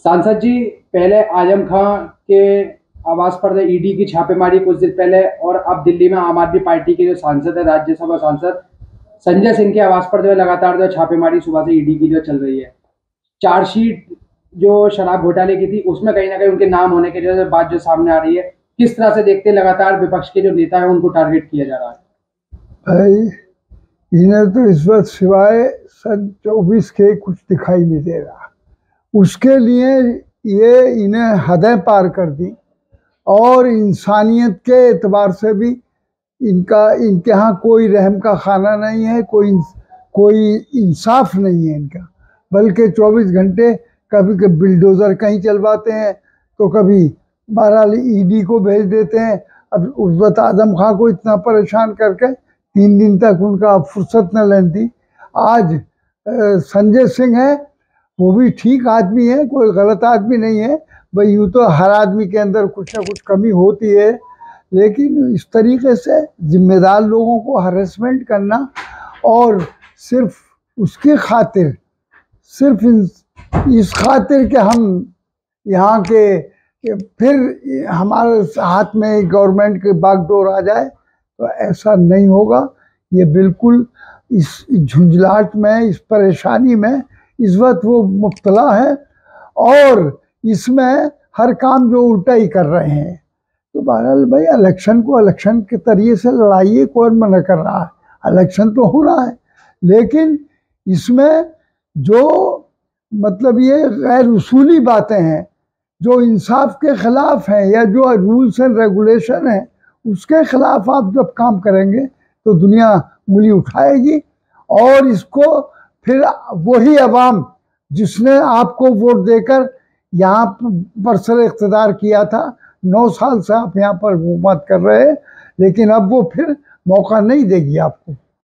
सांसद जी, पहले आजम खां के आवास पर ईडी की छापेमारी कुछ दिन पहले, और अब दिल्ली में आम आदमी पार्टी के जो सांसद है, राज्यसभा सांसद संजय सिंह के आवास पर जो लगातार जो छापेमारी सुबह से ईडी की जो चल रही है। चार्जशीट जो शराब घोटाले की थी उसमें कहीं ना कहीं उनके नाम होने के जो बात जो सामने आ रही है, किस तरह से देखते हैं लगातार विपक्ष के जो नेता है उनको टारगेट किया जा रहा है? भाई, इन्हें तो इस वक्त सिवाय सन 24 के कुछ दिखाई नहीं दे रहा। उसके लिए ये इन्हें हदें पार कर दी, और इंसानियत के एतबार से भी इनके यहाँ कोई रहम का खाना नहीं है, कोई इंसाफ नहीं है इनका। बल्कि 24 घंटे कभी कभी बिल्डोज़र कहीं चलवाते हैं, तो कभी बहरहाल ईडी को भेज देते हैं। अब उस वक्त आजम खां को इतना परेशान करके 3 दिन तक उनका फुर्सत न लेनी थी। आज संजय सिंह है, वो भी ठीक आदमी है, कोई गलत आदमी नहीं है। भाई, यूँ तो हर आदमी के अंदर कुछ ना कुछ कमी होती है, लेकिन इस तरीके से जिम्मेदार लोगों को हरेसमेंट करना, और सिर्फ उसकी खातिर, सिर्फ इस खातिर कि हम यहाँ के फिर हमारे हाथ में गवर्नमेंट की बागडोर आ जाए, तो ऐसा नहीं होगा। ये बिल्कुल इस झुंझलाहट में, इस परेशानी में इस वक्त वो मुब्तला है, और इसमें हर काम जो उल्टा ही कर रहे हैं। तो बहरहाल भाई, इलेक्शन को इलेक्शन के तरीके से लड़ाइए, कौन मना कर रहा है? इलेक्शन तो हो रहा है, लेकिन इसमें जो मतलब ये गैर उसूली बातें हैं, जो इंसाफ के खिलाफ हैं, या जो रूल्स एंड रेगुलेशन है उसके खिलाफ आप जब काम करेंगे तो दुनिया उंगली उठाएगी, और इसको फिर वही अवाम जिसने आपको वोट देकर यहाँ पर सर इख्तिदार किया था, 9 साल से आप यहाँ पर हुकूमत कर रहे हैं, लेकिन अब वो फिर मौका नहीं देगी आपको।